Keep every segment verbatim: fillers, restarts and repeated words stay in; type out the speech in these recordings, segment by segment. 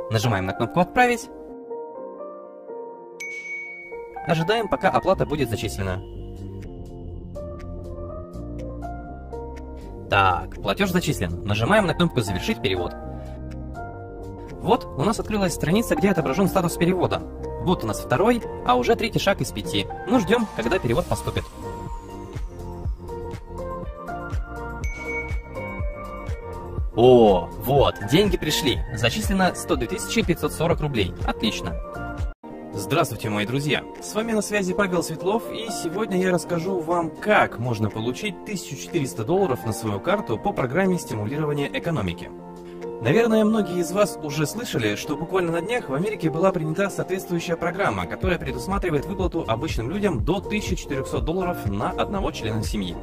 Нажимаем на кнопку «Отправить». Ожидаем, пока оплата будет зачислена. Так, платеж зачислен. Нажимаем на кнопку «Завершить перевод». Вот, у нас открылась страница, где отображен статус перевода. Вот у нас второй, а уже третий шаг из пяти. Ну, ждем, когда перевод поступит. О, вот, деньги пришли. Зачислено сто две тысячи пятьсот сорок рублей. Отлично. Здравствуйте, мои друзья! С вами на связи Павел Светлов, и сегодня я расскажу вам, как можно получить тысячу четыреста долларов на свою карту по программе стимулирования экономики. Наверное, многие из вас уже слышали, что буквально на днях в Америке была принята соответствующая программа, которая предусматривает выплату обычным людям до тысячи четырёхсот долларов на одного члена семьи.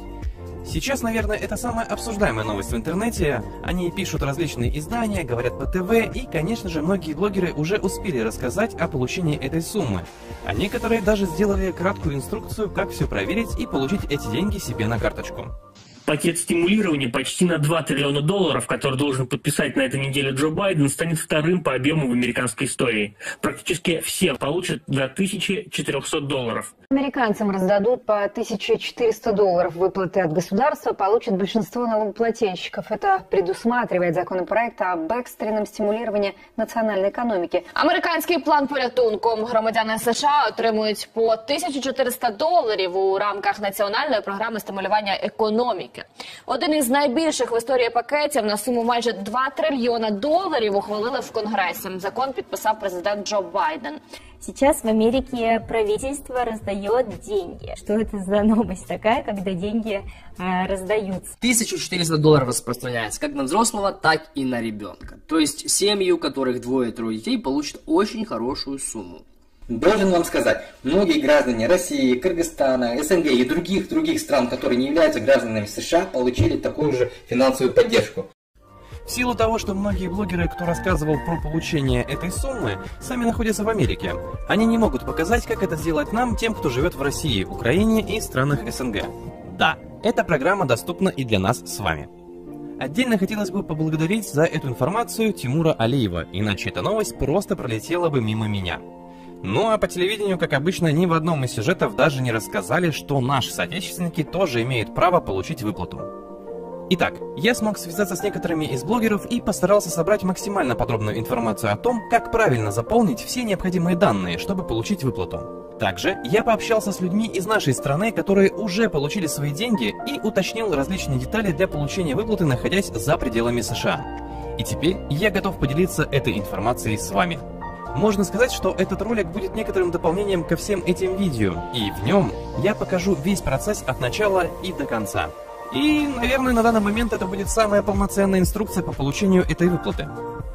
Сейчас, наверное, это самая обсуждаемая новость в интернете. Они пишут различные издания, говорят по ТВ, и, конечно же, многие блогеры уже успели рассказать о получении этой суммы. А некоторые даже сделали краткую инструкцию, как все проверить и получить эти деньги себе на карточку. Пакет стимулирования почти на два триллиона долларов, который должен подписать на этой неделе Джо Байден, станет вторым по объему в американской истории. Практически все получат до тысячи четырёхсот долларов. Американцам раздадут по тысяче четыреста долларов выплаты от государства, получат большинство налогоплательщиков. Это предусматривает законопроект об экстренном стимулировании національної економіки. Американський план порятунку. Громадяни США отримують по тисячу чотириста доларів у рамках національної програми стимулювання економіки. Один із найбільших в історії пакетів на суму майже два трильйона доларів ухвалили в Конгресі. Закон підписав президент Джо Байден. Сейчас в Америке правительство раздает деньги. Что это за новость такая, когда деньги э, раздаются? тысяча четыреста долларов распространяется как на взрослого, так и на ребенка. То есть семьи, у которых двое-трое детей, получат очень хорошую сумму. Должен вам сказать, многие граждане России, Кыргызстана, СНГ и других других стран, которые не являются гражданами США, получили такую же финансовую поддержку. В силу того, что многие блогеры, кто рассказывал про получение этой суммы, сами находятся в Америке, они не могут показать, как это сделать нам, тем, кто живет в России, Украине и странах СНГ. Да, эта программа доступна и для нас с вами. Отдельно хотелось бы поблагодарить за эту информацию Тимура Алиева, иначе эта новость просто пролетела бы мимо меня. Ну а по телевидению, как обычно, ни в одном из сюжетов даже не рассказали, что наши соотечественники тоже имеют право получить выплату. Итак, я смог связаться с некоторыми из блогеров и постарался собрать максимально подробную информацию о том, как правильно заполнить все необходимые данные, чтобы получить выплату. Также я пообщался с людьми из нашей страны, которые уже получили свои деньги, и уточнил различные детали для получения выплаты, находясь за пределами США. И теперь я готов поделиться этой информацией с вами. Можно сказать, что этот ролик будет некоторым дополнением ко всем этим видео, и в нем я покажу весь процесс от начала и до конца. И, наверное, на данный момент это будет самая полноценная инструкция по получению этой выплаты.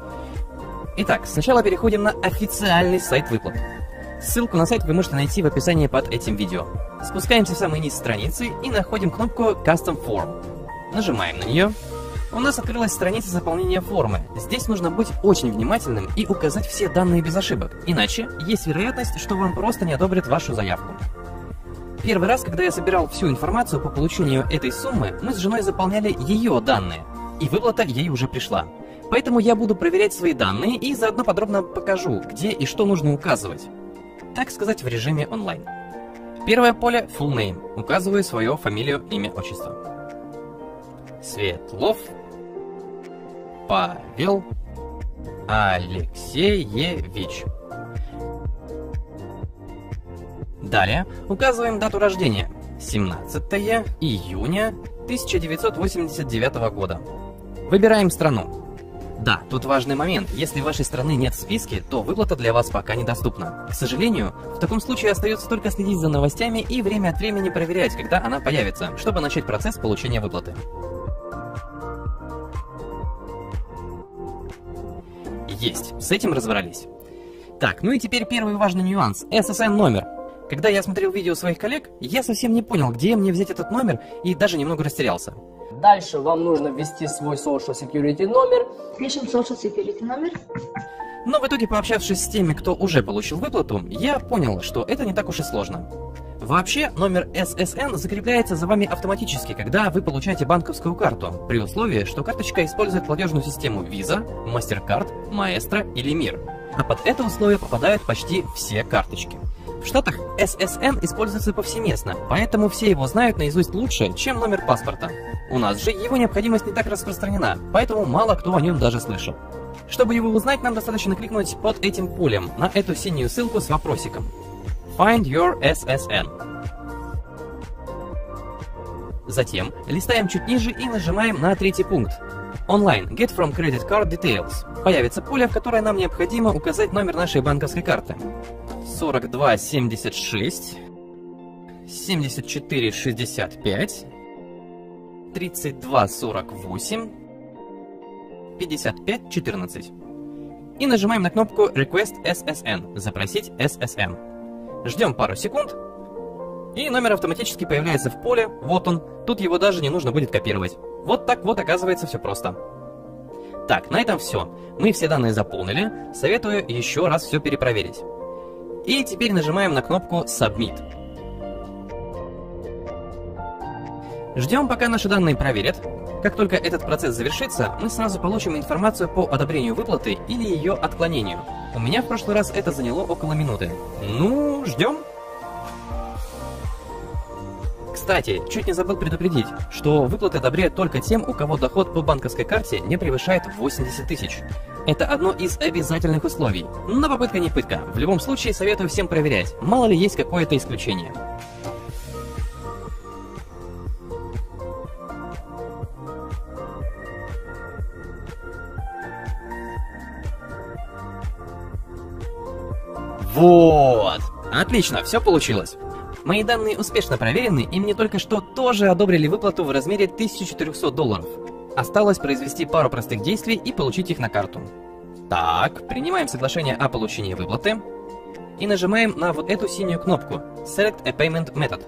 Итак, сначала переходим на официальный сайт выплат. Ссылку на сайт вы можете найти в описании под этим видео. Спускаемся в самый низ страницы и находим кнопку Custom Form. Нажимаем на нее. У нас открылась страница заполнения формы. Здесь нужно быть очень внимательным и указать все данные без ошибок, иначе есть вероятность, что вам просто не одобрят вашу заявку. Первый раз, когда я собирал всю информацию по получению этой суммы, мы с женой заполняли ее данные, и выплата ей уже пришла. Поэтому я буду проверять свои данные и заодно подробно покажу, где и что нужно указывать. Так сказать, в режиме онлайн. Первое поле Full Name. Указываю свою фамилию, имя, отчество. Светлов Павел Алексеевич. Далее указываем дату рождения. семнадцатое июня тысяча девятьсот восемьдесят девятого года. Выбираем страну. Да, тут важный момент. Если вашей страны нет в списке, то выплата для вас пока недоступна. К сожалению, в таком случае остается только следить за новостями и время от времени проверять, когда она появится, чтобы начать процесс получения выплаты. Есть, с этим разобрались. Так, ну и теперь первый важный нюанс. эс эс эн номер. Когда я смотрел видео своих коллег, я совсем не понял, где мне взять этот номер, и даже немного растерялся. Дальше вам нужно ввести свой Social Security номер. Пишем Social Security номер. Но в итоге, пообщавшись с теми, кто уже получил выплату, я понял, что это не так уж и сложно. Вообще, номер эс эс эн закрепляется за вами автоматически, когда вы получаете банковскую карту, при условии, что карточка использует платежную систему Visa, MasterCard, Maestro или Mir. А под это условие попадают почти все карточки. В Штатах эс эс эн используется повсеместно, поэтому все его знают наизусть лучше, чем номер паспорта. У нас же его необходимость не так распространена, поэтому мало кто о нем даже слышал. Чтобы его узнать, нам достаточно кликнуть под этим полем на эту синюю ссылку с вопросиком. Find your эс эс эн. Затем листаем чуть ниже и нажимаем на третий пункт. Online. Get from credit card details. Появится поле, в которое нам необходимо указать номер нашей банковской карты. сорок два семьдесят шесть, семьдесят четыре шестьдесят пять, тридцать два сорок восемь, пятьдесят пять четырнадцать. И нажимаем на кнопку Request эс эс эн. Запросить эс эс эн. Ждем пару секунд, и номер автоматически появляется в поле. Вот он. Тут его даже не нужно будет копировать. Вот так вот, оказывается, все просто. Так, на этом все. Мы все данные заполнили. Советую еще раз все перепроверить. И теперь нажимаем на кнопку Submit. Ждем, пока наши данные проверят. Как только этот процесс завершится, мы сразу получим информацию по одобрению выплаты или ее отклонению. У меня в прошлый раз это заняло около минуты. Ну, ждем. Кстати, чуть не забыл предупредить, что выплаты одобряют только тем, у кого доход по банковской карте не превышает восемьдесят тысяч. Это одно из обязательных условий. Но попытка не пытка. В любом случае советую всем проверять, мало ли есть какое-то исключение. Вот! Отлично, все получилось. Мои данные успешно проверены, и мне только что тоже одобрили выплату в размере тысяча четыреста долларов. Осталось произвести пару простых действий и получить их на карту. Так, принимаем соглашение о получении выплаты и нажимаем на вот эту синюю кнопку Select a Payment Method.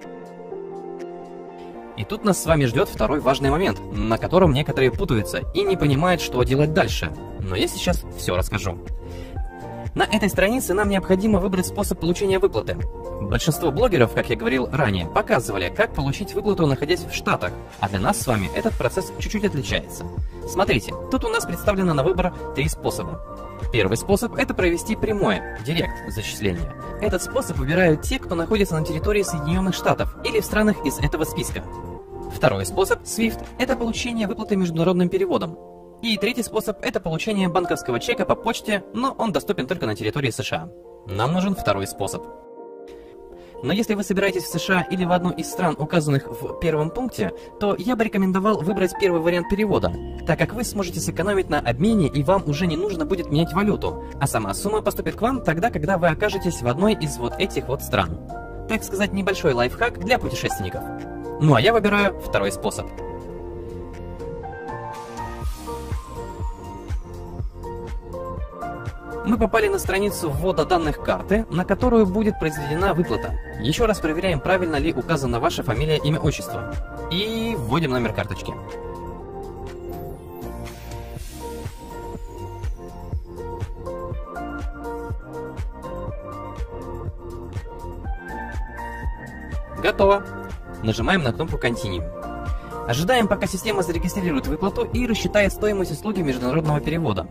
И тут нас с вами ждет второй важный момент, на котором некоторые путаются и не понимают, что делать дальше. Но я сейчас все расскажу. На этой странице нам необходимо выбрать способ получения выплаты. Большинство блогеров, как я говорил ранее, показывали, как получить выплату, находясь в Штатах, а для нас с вами этот процесс чуть-чуть отличается. Смотрите, тут у нас представлено на выбор три способа. Первый способ – это провести прямое, директ зачисление. Этот способ выбирают те, кто находится на территории Соединенных Штатов или в странах из этого списка. Второй способ – свифт – это получение выплаты международным переводом. И третий способ – это получение банковского чека по почте, но он доступен только на территории США. Нам нужен второй способ. Но если вы собираетесь в США или в одну из стран, указанных в первом пункте, то я бы рекомендовал выбрать первый вариант перевода, так как вы сможете сэкономить на обмене и вам уже не нужно будет менять валюту, а сама сумма поступит к вам тогда, когда вы окажетесь в одной из вот этих вот стран. Так сказать, небольшой лайфхак для путешественников. Ну а я выбираю второй способ. Мы попали на страницу ввода данных карты, на которую будет произведена выплата. Еще раз проверяем, правильно ли указана ваша фамилия, имя, отчество. И вводим номер карточки. Готово. Нажимаем на кнопку Continue. Ожидаем, пока система зарегистрирует выплату и рассчитает стоимость услуги международного перевода.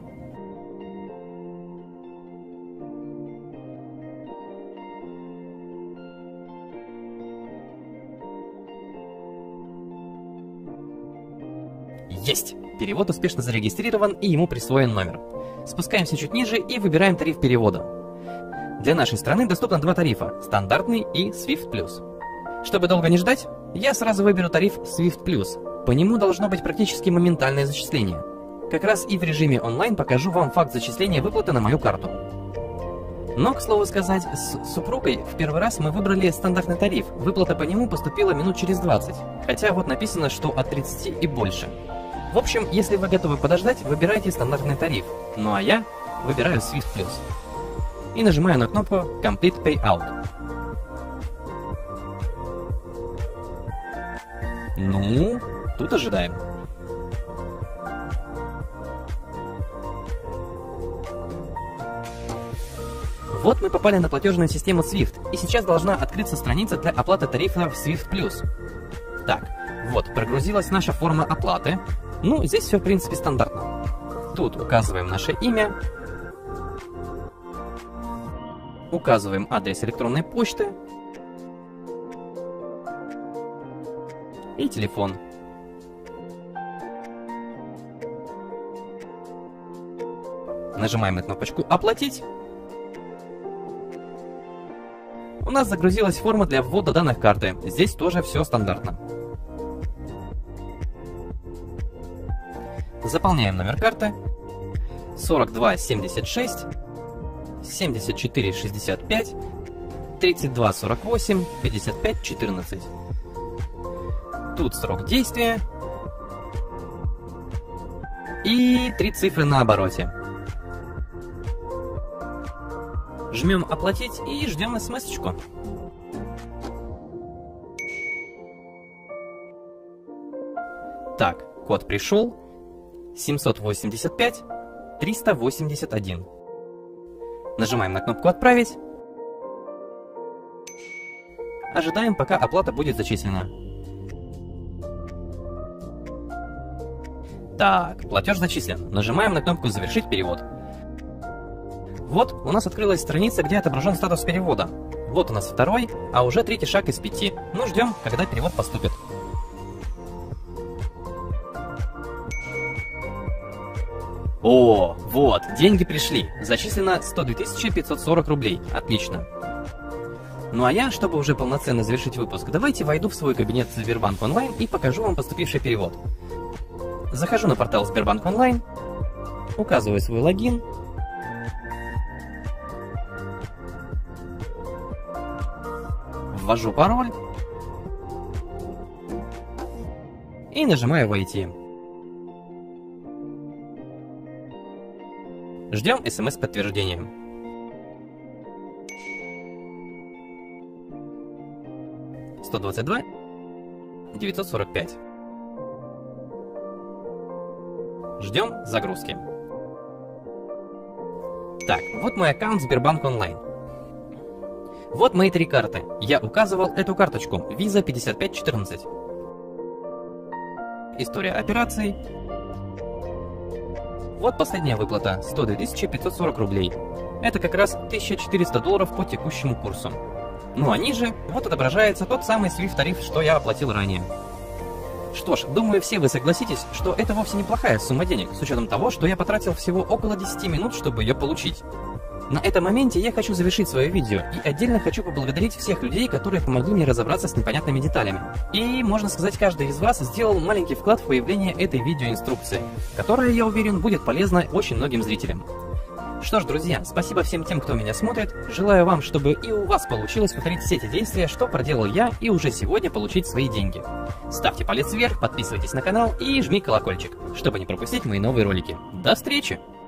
Есть! Перевод успешно зарегистрирован и ему присвоен номер. Спускаемся чуть ниже и выбираем тариф перевода. Для нашей страны доступно два тарифа – стандартный и свифт плюс. Чтобы долго не ждать, я сразу выберу тариф свифт плюс. По нему должно быть практически моментальное зачисление. Как раз и в режиме онлайн покажу вам факт зачисления выплаты на мою карту. Но, к слову сказать, с супругой в первый раз мы выбрали стандартный тариф. Выплата по нему поступила минут через двадцать, хотя вот написано, что от тридцати и больше. В общем, если вы готовы подождать, выбирайте стандартный тариф. Ну а я выбираю свифт плюс. И нажимаю на кнопку Complete Payout. Ну, тут ожидаем. Вот мы попали на платежную систему свифт, и сейчас должна открыться страница для оплаты тарифа в свифт плюс. Так, вот, прогрузилась наша форма оплаты. Ну, здесь все, в принципе, стандартно. Тут указываем наше имя, указываем адрес электронной почты и телефон. Нажимаем на кнопочку «Оплатить». У нас загрузилась форма для ввода данных карты. Здесь тоже все стандартно. Заполняем номер карты сорок два семьдесят шесть семьдесят четыре шестьдесят пять тридцать два сорок восемь пятьдесят пять четырнадцать. Тут срок действия и три цифры на обороте. Жмем «Оплатить» и ждем смс-очку. Так, код пришел. семьсот восемьдесят пять триста восемьдесят один. Нажимаем на кнопку «Отправить». Ожидаем, пока оплата будет зачислена. Так, платеж зачислен. Нажимаем на кнопку «Завершить перевод». Вот, у нас открылась страница, где отображен статус перевода. Вот у нас второй, а уже третий шаг из пяти. Ну, ждем, когда перевод поступит. О, вот, деньги пришли. Зачислено сто две тысячи пятьсот сорок рублей. Отлично. Ну а я, чтобы уже полноценно завершить выпуск, давайте войду в свой кабинет Сбербанк онлайн и покажу вам поступивший перевод. Захожу на портал Сбербанк онлайн, указываю свой логин, ввожу пароль и нажимаю «Войти». Ждем смс-подтверждения. сто двадцать два девятьсот сорок пять. Ждем загрузки. Так, вот мой аккаунт Сбербанк онлайн. Вот мои три карты. Я указывал эту карточку Visa пятьдесят пять четырнадцать. История операций. Вот последняя выплата, сто две тысячи пятьсот сорок рублей. Это как раз тысяча четыреста долларов по текущему курсу. Ну а ниже, вот отображается тот самый свифт тариф, что я оплатил ранее. Что ж, думаю, все вы согласитесь, что это вовсе неплохая сумма денег, с учетом того, что я потратил всего около десяти минут, чтобы ее получить. На этом моменте я хочу завершить свое видео и отдельно хочу поблагодарить всех людей, которые помогли мне разобраться с непонятными деталями. И, можно сказать, каждый из вас сделал маленький вклад в появление этой видеоинструкции, которая, я уверен, будет полезна очень многим зрителям. Что ж, друзья, спасибо всем тем, кто меня смотрит. Желаю вам, чтобы и у вас получилось повторить все те действия, что проделал я, и уже сегодня получить свои деньги. Ставьте палец вверх, подписывайтесь на канал и жми колокольчик, чтобы не пропустить мои новые ролики. До встречи!